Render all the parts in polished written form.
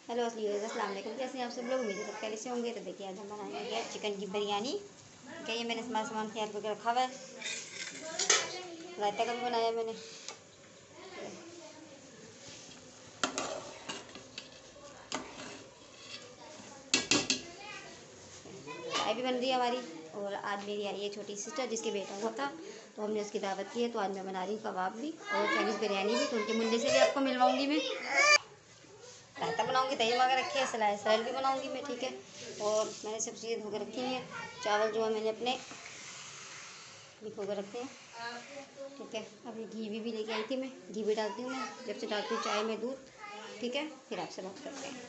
Hello अस्सलाम वालेकुम। कैसे हैं आप सब लोग? उम्मीद है सब पहले से होंगे। तो देखिए आज हम बनाएंगे चिकन की बिरयानी। ठीक है, ये मैंने सामान तैयार करके रखा हुआ है। रायता का भी बनाया मैंने। चाय भी बन रही है हमारी। और आज मेरी आई है छोटी सिस्टर जिसके बेटा हुआ था, तो हमने उसकी दावत की है। तो आज मैं बना रही हूँ कबाब भी और चाइनीज़ बिरयानी भी। तो उनके मुंडे से भी आपको मिलवाऊँगी मैं। रायता बनाऊँगी, दही मंगा रखी है, सलाद भी बनाऊँगी मैं। ठीक है, और मैंने सब चीज़ें धो कर रखी हुई हैं। चावल जो है मैंने अपने भिगो कर रखे हैं। ठीक है, अभी घी भी लेके आई थी मैं। घी भी डालती हूँ मैं, जब से डालती हूँ चाय में दूध। ठीक है, फिर आपसे बात करते हैं।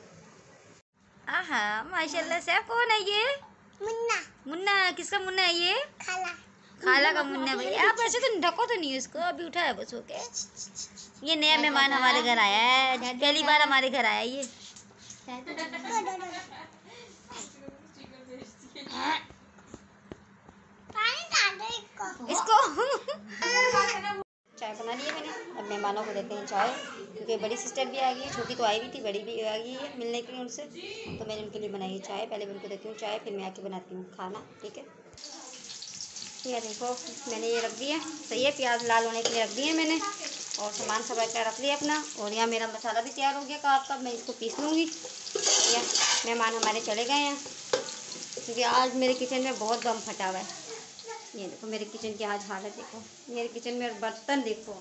आहा माशाल्लाह से। कौन है ये? मुन्ना। मुन्ना किसका मुन्ना है ये? खाला। खाला का मुन्ना भाई। आप ऐसे तो ढको तो नहीं उसको, अभी उठा है बस होके। ये नया मेहमान हमारे घर आया है, पहली बार हमारे घर आया ये। इसको चाय बना ली है मैंने। अब मेहमानों को देते हैं चाय, क्योंकि बड़ी सिस्टर भी आ गई है, छोटी तो आई हुई थी, बड़ी भी आ गई है मिलने के लिए उनसे। तो मैंने उनके लिए बनाई है चाय। पहले मैं उनको देती हूँ चाय, फिर मैं आके बनाती हूँ खाना। ठीक है, ये देखो मैंने ये रख दिया। सही है, प्याज लाल होने के लिए रख दिए मैंने। और सामान सब रख लिया अपना। और यहाँ मेरा मसाला भी तैयार हो गया कबाब का। मैं इसको पीस लूँगी। या मेहमान हमारे चले गए हैं, क्योंकि आज मेरे किचन में बहुत दम फटा हुआ है। ये देखो मेरे किचन की आज हालत देखो। मेरे किचन में बर्तन देखो।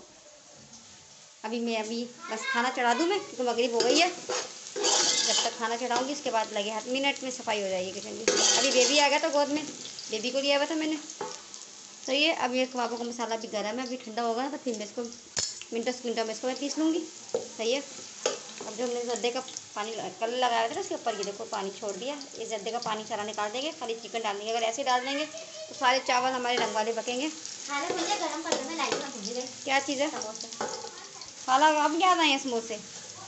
अभी बस खाना चढ़ा दूँ मैं, क्योंकि मगरिब हो गई है। जब तक खाना चढ़ाऊँगी उसके बाद लगे हाथ मिनट में सफाई हो जाएगी किचन की। अभी बेबी आ गया था गोद में, बेबी को लिया हुआ था मैंने। सही है, अब ये कबाबों का मसाला भी गर्म है, अभी ठंडा होगा ना तो फिर मैं इसको मिनटों में इसको मैं पीस लूँगी। सही है, अब जो हमने जर्दे का पानी कल लगाया था ना उसके ऊपर, ये देखो पानी छोड़ दिया। ये जर्दे का पानी सारा निकाल देंगे, खाली चिकन डाल देंगे। अगर ऐसे डाल देंगे तो सारे चावल हमारे रंग वाले पकेंगे। क्या चीज़ है? समोसे। खाला अब याद आए हैं समोसे।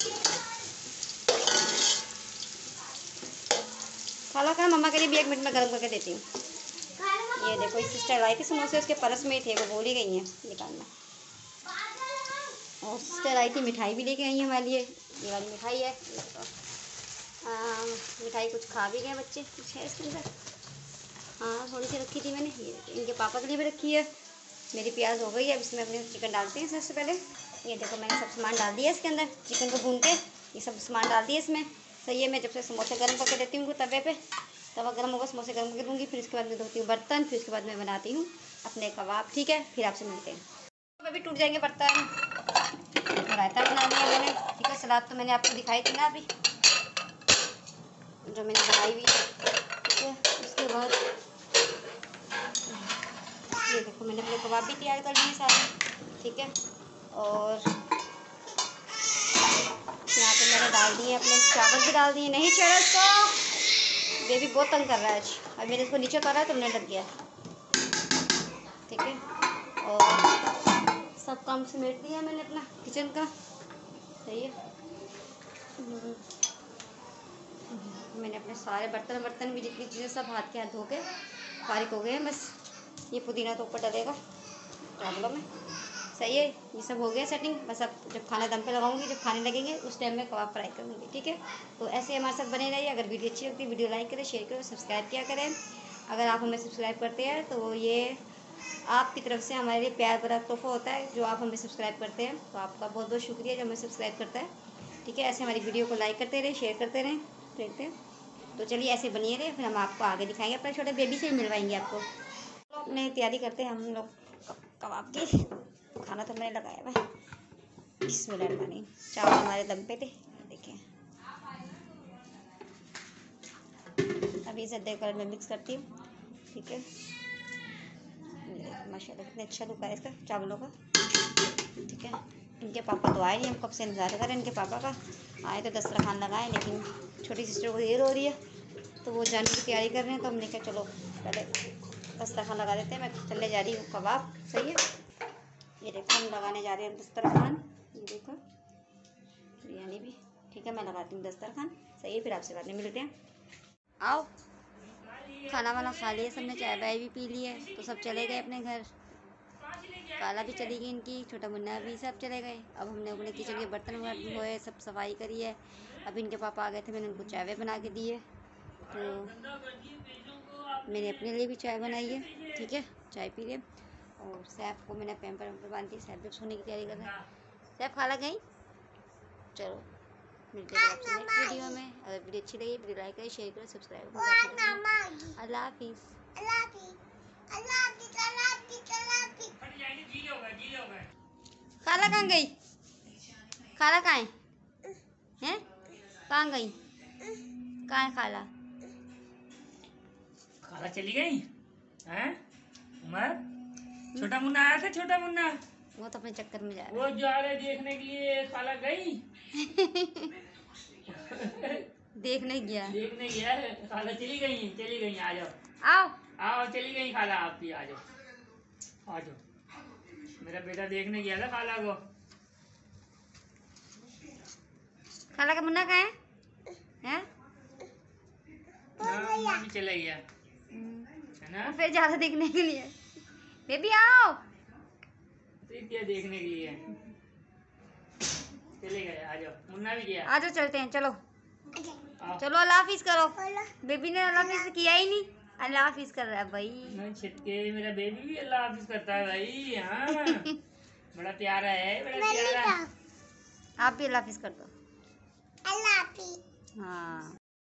खाला का मम्मा के लिए भी 1 मिनट में गर्म करके देती हूँ। ये देखो इस सिस्टर लाई थी समोसे, उसके परस में ही थे, वो भूल ही गई हैं निकालना। और सिस्टर आई थी, मिठाई भी लेके आई है हमारे लिए। ये वाली मिठाई है। मिठाई कुछ खा भी गए बच्चे, कुछ है इसके अंदर। हाँ थोड़ी सी रखी थी मैंने। ये इनके पापा के लिए भी रखी है। मेरी प्याज हो गई है, अब इसमें अपने चिकन डालते हैं सबसे पहले। ये देखो मैंने सब सामान डाल दिया इसके अंदर, चिकन को भून के ये सब सामान डाल दिया इसमें। सही है, मैं जब से समोसे गर्म करके देती हूँ तवे पे, तवा गर्म होगा समोसे गर्म कर दूँगी। फिर उसके बाद मैं धोती हूँ बर्तन, फिर उसके बाद मैं बनाती हूँ अपने कबाब। ठीक है, फिर आपसे मिलते हैं। अभी टूट जाएंगे बर्तन। रायता बना लिया मैंने। ठीक है, सलाद तो मैंने आपको दिखाई थी ना अभी, जो मैंने बनाई हुई है। ठीक है, उसके बाद ये देखो मैंने अपने कबाब भी तैयार कर लिए सारे। ठीक है, और यहाँ पे मैंने डाल दिए अपने चावल भी डाल दिए। नहीं चढ़ा इसको, बेबी बहुत तंग कर रहा है आज। अब मैंने इसको नीचे उतारा तो नहीं लग गया। ठीक है, और सब काम समेट दिया मैंने अपना किचन का। सही है, मैंने अपने सारे बर्तन भी जितनी चीज़ें सब हाथ के हाथ धो के फारिग हो गए हैं। बस ये पुदीना तो ऊपर डलेगा चावलों में। सही है, ये सब हो गया सेटिंग। बस अब जब खाना दम पे लगाऊंगी, जब खाने लगेंगे उस टाइम में कबाब फ्राई करूँगी। ठीक है, तो ऐसे हमारे साथ बने रहिए। अगर वीडियो अच्छी लगती है वीडियो लाइक करें, शेयर करें, सब्सक्राइब किया करें। अगर आप हमें सब्सक्राइब करते हैं तो ये आपकी तरफ से हमारे लिए प्यार भरा तोहफा होता है, जो आप हमें सब्सक्राइब करते हैं। तो आपका बहुत बहुत शुक्रिया जो हमें सब्सक्राइब करता है। ठीक है, ऐसे हमारी वीडियो को लाइक करते रहें, शेयर करते रहें। देखते हैं, तो चलिए ऐसे बनिए रहे, फिर हम आपको आगे दिखाएंगे। अपने छोटे बेबी से भी मिलवाएंगे आपको। तो अपने तैयारी करते हैं हम लोग कबाब की। खाना तो मैंने लगाया हुआ है। बिस्मिल्लाह। चावल हमारे दम पे थे, देखें। अभी इसे देकर मैं मिक्स करती हूँ। ठीक है, माशाल्लाह कितने अच्छा लुक है इसका चावलों का। ठीक है, इनके पापा तो आए नहीं, हम कब से इंतज़ार करें इनके पापा का। आए तो दस्तरखान लगाए, लेकिन छोटी सिस्टर को देर हो रही है तो वो जाने की तैयारी कर रहे हैं। तो हमने कहा चलो पहले दस्तरखान लगा देते हैं। मैं चलने जा रही हूँ कबाब। सही है, ये देखो हम लगाने जा रहे हैं दस्तरखान। ये देखो बिरयानी भी। ठीक है, मैं लगाती हूँ दस्तरखान। सही है, फिर आपसे बाद में मिलते हैं। आओ, खाना वाना खा लिया सबने, चाय वाय भी पी ली है, तो सब चले गए अपने घर। काला भी चली गई इनकी, छोटा मुन्ना भी, सब चले गए। अब हमने अपने किचन के बर्तन धोए, सब सफाई करी है। अब इनके पापा आ गए थे, मैंने उनको चाय बना के दी है। तो मैंने अपने लिए भी चाय बनाई है, ठीक है, चाय पी रहे। और सैफ को मैंने पैम्पर बांध दी, सैफ भी सोने की तैयारी कर रहा है। सैफ खाला गई। चलो मिलते हैं आपसे नेक्स्ट वीडियो में। अगर वीडियो अच्छी लगी वीडियो लाइक करें, शेयर करें, सब्सक्राइब करें। अल्लाह हाफिज़। खाला कहाँ गई? खाला कहाँ है? हैं? कहाँ गई? कहाँ है खाला? खाला चली गई हैं? उमर, छोटा मुन्ना आया था, छोटा मुन्ना वो तो अपने चक्कर में जा रहा वो जा रहे देखने के लिए। खाला गई देखने गया। देखने गया है। खाला चली गई। आ जाओ आओ आओ, चली गई खाला आपकी। आ जाओ आ जाओ। मेरा बेटा देखने गया था खाला को। खाला का मुन्ना कहाँ है? हैं? मुन्ना भी चला गया है ना। वो फिर जा रहा देखने के लिए। बेबी आओ। क्या देखने के लिए चले गए। आ जाओ, मुन्ना भी गया। आ जाओ चलते हैं, चलो आओ। चलो अल्लाह हाफिज़ करो। बेबी ने अल्लाह हाफिज़ किया ही नहीं, अल्लाह हाफिज़ कर रहा है भाई। नहीं छिटके, मेरा बेबी भी अल्लाह हाफिज करता है भाई। हाँ बड़ा प्यारा है, बड़ा प्यारा। आप भी अल्लाह हाफिज़ कर दो। अल्लाह हाफिज़। हाँ।